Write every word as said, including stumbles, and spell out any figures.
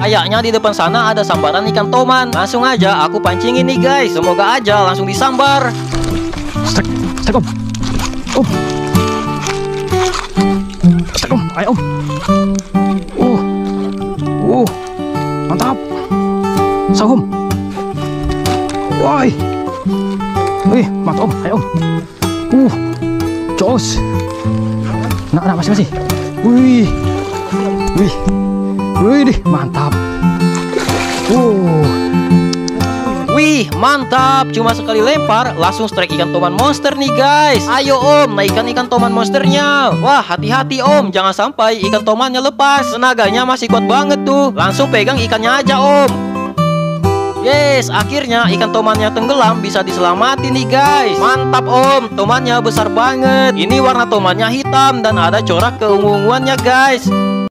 Kayaknya di depan sana ada sambaran ikan toman. Langsung aja aku pancingin nih guys. Semoga aja langsung disambar. Strike, strike om. Om. Strike om, ayo om. Uh, uh, mantap. Sahum. Woi. Wih, mantap om, ayo om. Uh, jos. Nah, nah masih masih. Wih, wih, wih, deh, mantap. Uh. Wih, mantap. Cuma sekali lempar langsung strike ikan toman monster nih guys. Ayo om, naikkan ikan toman monsternya. Wah, hati-hati om, jangan sampai ikan tomannya lepas. Tenaganya masih kuat banget tuh. Langsung pegang ikannya aja om. Yes, akhirnya ikan tomannya tenggelam, bisa diselamatin nih guys. Mantap om, tomannya besar banget. Ini warna tomannya hitam dan ada corak keungu-unguannya guys.